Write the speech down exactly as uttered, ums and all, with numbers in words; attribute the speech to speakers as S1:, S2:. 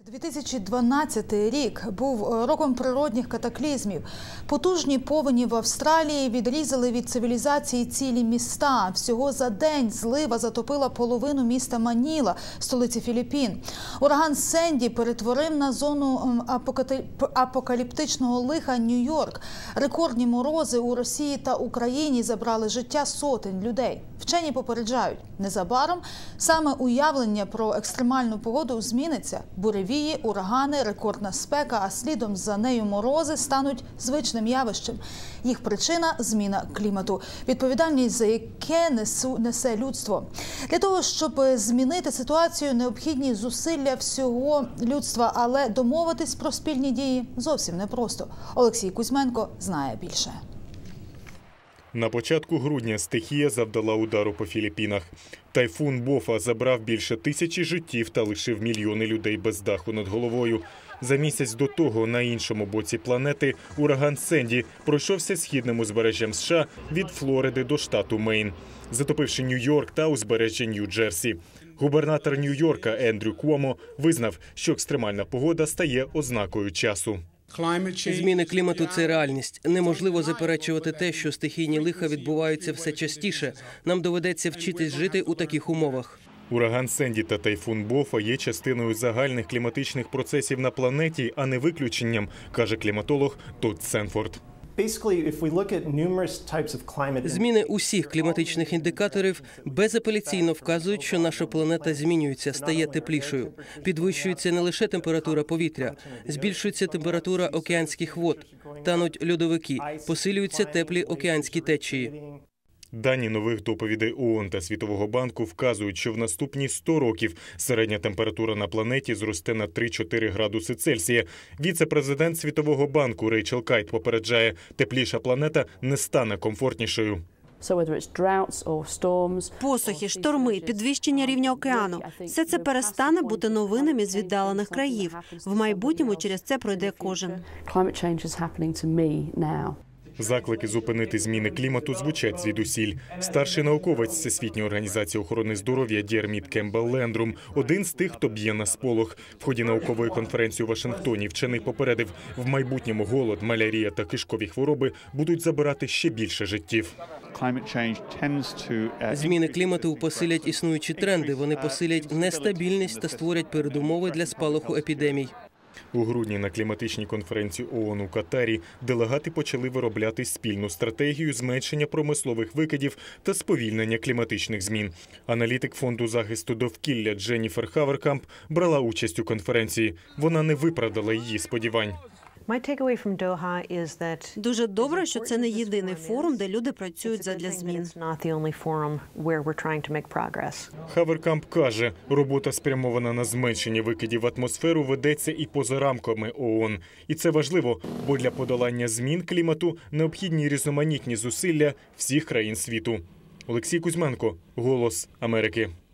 S1: дві тисячі дванадцятий рік був роком природних катаклізмів. Потужні повені в Австралії відрізали від цивілізації цілі міста. Всього за день злива затопила половину міста Маніла, столиці Філіппін. Ураган Сенді перетворив на зону апокаліптичного лиха Нью-Йорк. Рекордні морози у Росії та Україні забрали життя сотень людей. Вчені попереджають, незабаром саме уявлення про екстремальну погоду зміниться. Буревії, урагани, рекордна спека, а слідом за нею морози стануть звичним явищем. Їх причина – зміна клімату, відповідальність за яке несу, несе людство. Для того, щоб змінити ситуацію, необхідні зусилля всього людства, але домовитись про спільні дії зовсім непросто. Олексій Кузьменко знає більше.
S2: На початку грудня стихія завдала удару по Філіппінах. Тайфун Бофа забрав більше тисячі життів та лишив мільйони людей без даху над головою. За місяць до того на іншому боці планети ураган Сенді пройшовся східним узбережжям США від Флориди до штату Мейн, затопивши Нью-Йорк та узбережжя Нью-Джерсі. Губернатор Нью-Йорка Ендрю Куомо визнав, що екстремальна погода стає ознакою часу.
S3: Зміни клімату – це реальність. Неможливо заперечувати те, що стихійні лиха відбуваються все частіше. Нам доведеться вчитись жити у таких умовах.
S2: Ураган Сенді та тайфун Бофа є частиною загальних кліматичних процесів на планеті, а не виключенням, каже кліматолог Тодд Сенфорд.
S3: Зміни усіх кліматичних індикаторів безапеляційно вказують, що наша планета змінюється, стає теплішою. Підвищується не лише температура повітря, збільшується температура океанських вод, тануть льодовики, посилюються теплі океанські течії.
S2: Дані нових доповідей ООН та Світового банку вказують, що в наступні сто років середня температура на планеті зросте на три-чотири градуси Цельсія. Віце-президент Світового банку Рейчел Кайт попереджає, тепліша планета не стане комфортнішою.
S4: Посухи, шторми, підвищення рівня океану – все це перестане бути новинами з віддалених країв. В майбутньому через це пройде кожен.
S2: Заклики зупинити зміни клімату звучать звідусіль. Старший науковець Всесвітньої організації охорони здоров'я Діарміт Кембл-Лендрум – один з тих, хто б'є на сполох. В ході наукової конференції у Вашингтоні вчений попередив, в майбутньому голод, малярія та кишкові хвороби будуть забирати ще більше життів.
S3: Зміни клімату посилять існуючі тренди, вони посилять нестабільність та створять передумови для спалаху епідемій.
S2: У грудні на кліматичній конференції ООН у Катарі делегати почали виробляти спільну стратегію зменшення промислових викидів та сповільнення кліматичних змін. Аналітик Фонду захисту довкілля Дженніфер Хаверкамп брала участь у конференції. Вона не виправдала її сподівань.
S4: Дуже добре, що це не єдиний форум, де люди працюють задля змін.
S2: Хаверкамп каже, робота спрямована на зменшення викидів в атмосферу ведеться і поза рамками ООН. І це важливо, бо для подолання змін клімату необхідні різноманітні зусилля всіх країн світу. Олексій Кузьменко, «Голос Америки».